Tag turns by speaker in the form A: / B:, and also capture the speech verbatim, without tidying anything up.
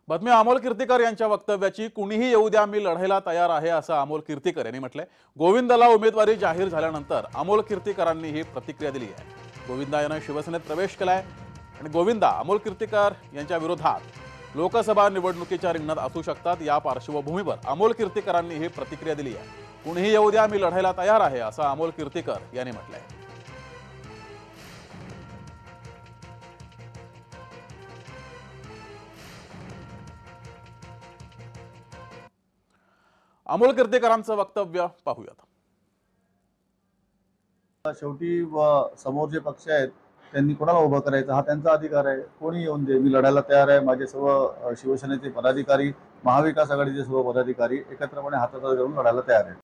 A: बातमी अमोल कीर्तीकर यांच्या वक्तव्याची कुणीही येऊ द्या मी लढायला तयार आहे असं अमोल कीर्तीकर यांनी म्हटलंय। गोविंदाला उमेदवारी जाहीर झाल्यानंतर अमोल कीर्तीकरांनी ही प्रतिक्रिया दिली आहे। गोविंदा यानं शिवसेनेत प्रवेश केलाय आणि गोविंदा अमोल कीर्तीकर यांच्या विरोधात लोकसभा निवडणुकीच्या रिंगणात असू शकतात। या पार्श्वभूमीवर अमोल कीर्तीकरांनी ही प्रतिक्रिया दिली आहे। कुणीही येऊ द्या मी लढायला तयार आहे असं अमोल कीर्तीकर यांनी म्हटलंय। अमोल कीर्तीकरांचं वक्तव्य पाहूयात।
B: शेवटी व समोर जे पक्ष आहेत त्यांनी कोणाला उभं करायचं हा त्यांचा अधिकार आहे। कोणी येऊन दे, मी लढायला तयार आहे। माझे सर्व अ, शिवसेनेचे पदाधिकारी, महाविकास आघाडीचे सर्व पदाधिकारी एकत्रपणे हातात धरून लढायला तयार आहेत।